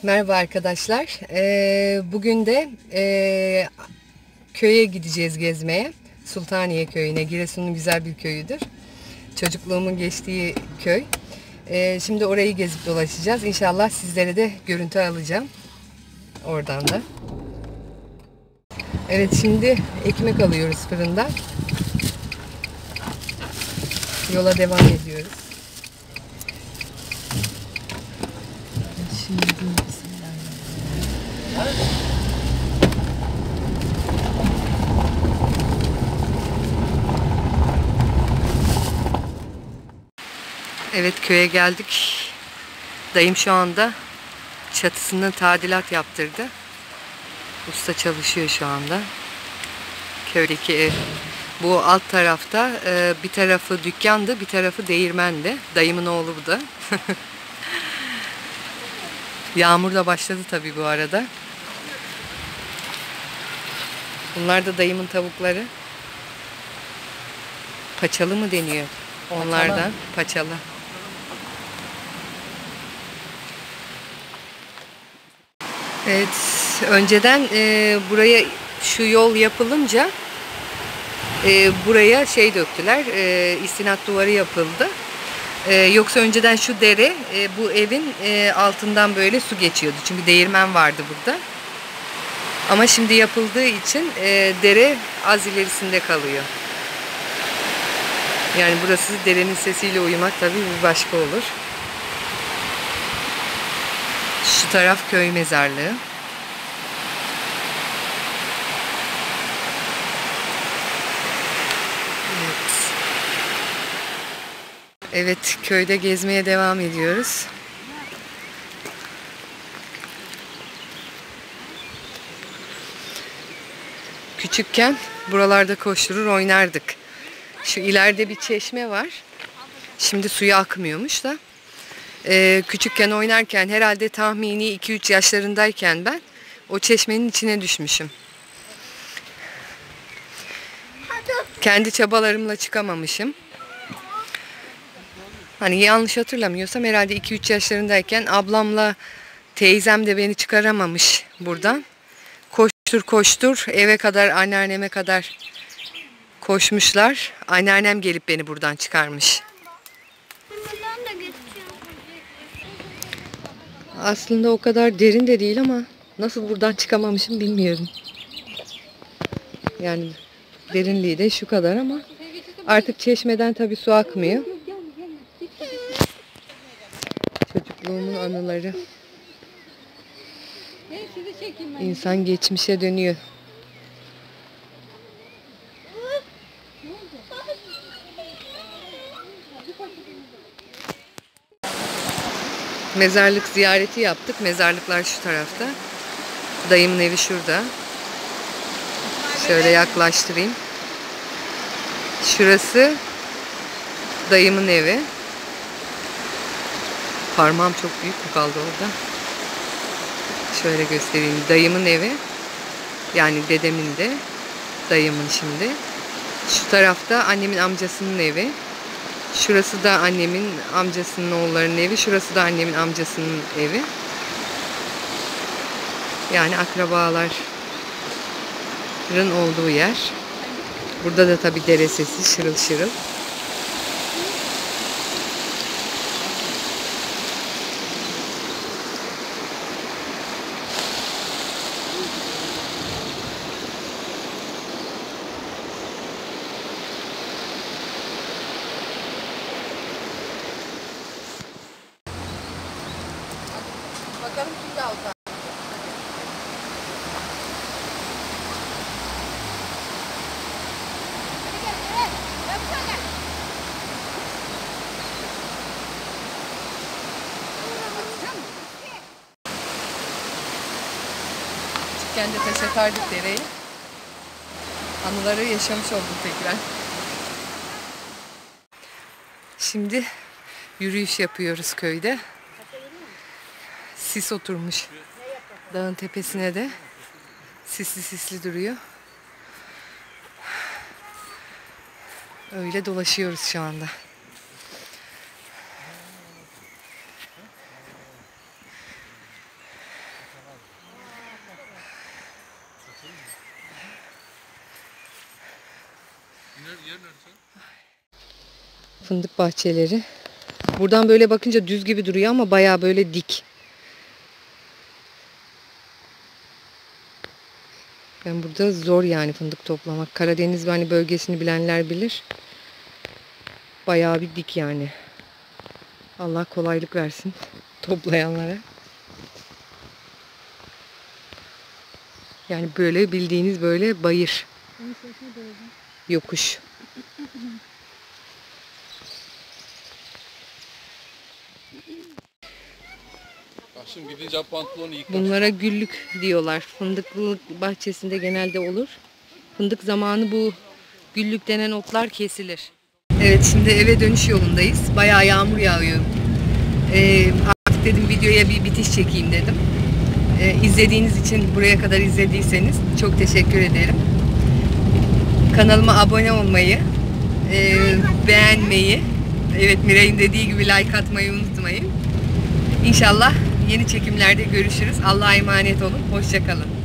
Merhaba arkadaşlar. Bugün de köye gideceğiz gezmeye. Sultaniye köyüne. Giresun'un güzel bir köyüdür. Çocukluğumun geçtiği köy. Şimdi orayı gezip dolaşacağız. İnşallah sizlere de görüntü alacağım. Oradan da. Evet, şimdi ekmek alıyoruz fırından. Yola devam ediyoruz. Şimdi evet, köye geldik. Dayım şu anda çatısını tadilat yaptırdı. Usta çalışıyor şu anda. Köydeki ev. Bu alt tarafta bir tarafı dükkandı, bir tarafı değirmendi. Dayımın oğlu bu da. Yağmur da başladı tabii bu arada. Bunlar da dayımın tavukları. Paçalı mı deniyor? Onlardan paçalı. Evet, önceden buraya şu yol yapılınca buraya şey döktüler, istinat duvarı yapıldı. Yoksa önceden şu dere bu evin altından böyle su geçiyordu. Çünkü değirmen vardı burada. Ama şimdi yapıldığı için dere az ilerisinde kalıyor. Yani burası derenin sesiyle uyumak tabii bir başka olur. Şu taraf köy mezarlığı. Evet, köyde gezmeye devam ediyoruz. Küçükken buralarda koşturur oynardık. Şu ileride bir çeşme var. Şimdi suyu akmıyormuş da. Küçükken oynarken herhalde tahmini 2-3 yaşlarındayken ben o çeşmenin içine düşmüşüm. Kendi çabalarımla çıkamamışım. Hani yanlış hatırlamıyorsam herhalde 2-3 yaşlarındayken ablamla teyzem de beni çıkaramamış buradan. Koştur koştur eve kadar, anneanneme kadar koşmuşlar. Anneannem gelip beni buradan çıkarmış. Aslında o kadar derin de değil ama nasıl buradan çıkamamışım bilmiyorum. Yani derinliği de şu kadar ama artık çeşmeden tabii su akmıyor. Çocukluğumun anıları. İnsan geçmişe dönüyor. Mezarlık ziyareti yaptık. Mezarlıklar şu tarafta. Dayımın evi şurada. Şöyle yaklaştırayım. Şurası dayımın evi. Parmağım çok büyük mü kaldı orada? Şöyle göstereyim. Dayımın evi. Yani dedemin de. Dayımın şimdi. Şu tarafta annemin amcasının evi. Şurası da annemin amcasının oğullarının evi. Şurası da annemin amcasının evi. Yani akrabaların olduğu yer. Burada da tabii dere sesi şırıl şırıl. Bakalım kim de alacak. Küçükken de taş atardık dereye. Anıları yaşamış olduk tekrar. Şimdi yürüyüş yapıyoruz köyde. Sis oturmuş dağın tepesine de. Sisli sisli duruyor. Öyle dolaşıyoruz şu anda. Fındık bahçeleri. Buradan böyle bakınca düz gibi duruyor ama bayağı böyle dik. Ben burada zor yani fındık toplamak. Karadeniz hani bölgesini bilenler bilir. Bayağı bir dik yani. Allah kolaylık versin toplayanlara. Yani böyle bildiğiniz böyle bayır. Yokuş. Şimdi gidince pantolonu yıkar. Bunlara güllük diyorlar. Fındıklılık bahçesinde genelde olur. Fındık zamanı bu güllük denen otlar kesilir. Evet, şimdi eve dönüş yolundayız. Bayağı yağmur yağıyor. Artık dedim videoya bir bitiş çekeyim dedim. İzlediğiniz için, buraya kadar izlediyseniz çok teşekkür ederim. Kanalıma abone olmayı, beğenmeyi, evet Miray'ın dediği gibi like atmayı unutmayın. İnşallah yeni çekimlerde görüşürüz. Allah'a emanet olun. Hoşça kalın.